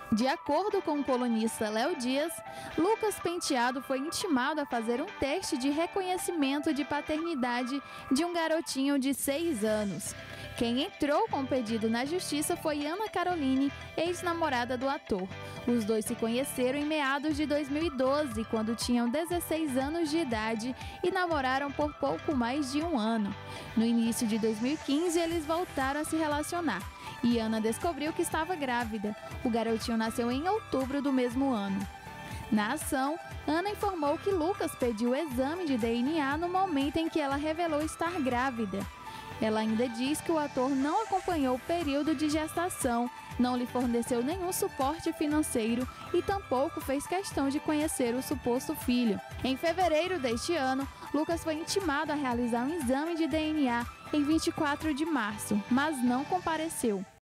De acordo com o colunista Léo Dias, Lucas Penteado foi intimado a fazer um teste de reconhecimento de paternidade de um garotinho de 6 anos. Quem entrou com o pedido na justiça foi Ana Caroline, ex-namorada do ator. Os dois se conheceram em meados de 2012, quando tinham 16 anos de idade e namoraram por pouco mais de um ano. No início de 2015, eles voltaram a se relacionar e Ana descobriu que estava grávida. O garotinho nasceu em outubro do mesmo ano. Na ação, Ana informou que Lucas pediu o exame de DNA no momento em que ela revelou estar grávida. Ela ainda diz que o ator não acompanhou o período de gestação, não lhe forneceu nenhum suporte financeiro e tampouco fez questão de conhecer o suposto filho. Em fevereiro deste ano, Lucas foi intimado a realizar um exame de DNA em 24 de março, mas não compareceu.